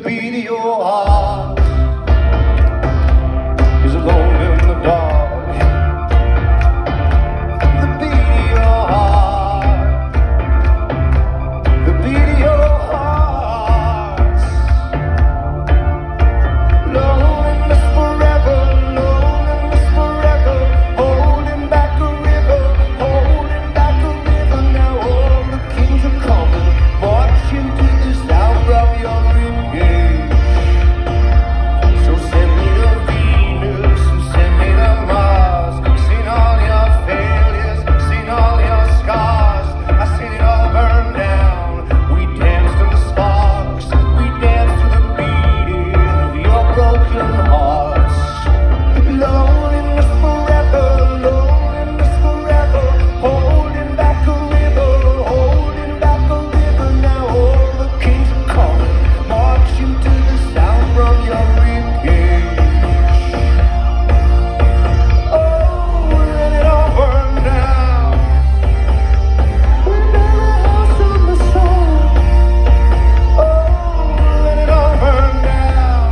beat of your heart is alone in the dark. The beat of your heart, the beat of your heart. Loneliness forever, loneliness forever. Holding back a river, holding back a river. Now all the kings are coming, marching to the sound of your ribcage. So send me the Venus, and send me the Mars. I've seen all your failures, seen all your scars. I've seen it all burn down. We danced in the sparks, we danced to the beating of your broken hearts. Loneliness forever, loneliness forever. Holding back a river, holding back a river. Now all the kings are coming, marching to the sound from your ribcage. Oh, let it all burn down. We're in the house of the soul. Oh, let it all burn down.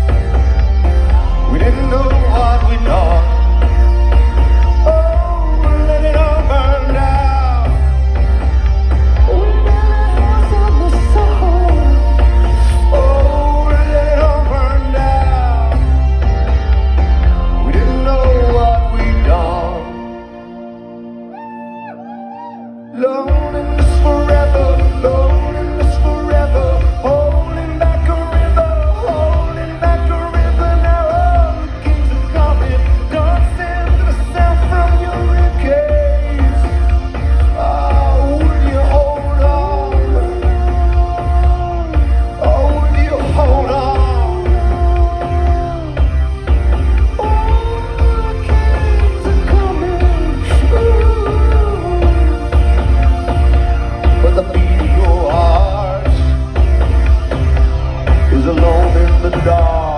We didn't know what we know. Oh, let it all burn down. We're in the house of the soul. Oh, let it all burn down. We didn't know what we'd done. Loneliness forever, loneliness forever. Holding back a river, holding back a river. Now all the kings are coming, dancing to the sound from your ribcage. Oh, will you hold on? Oh, will you hold on? Oh, the kings are coming. But the beat of your heart is alone in the dark.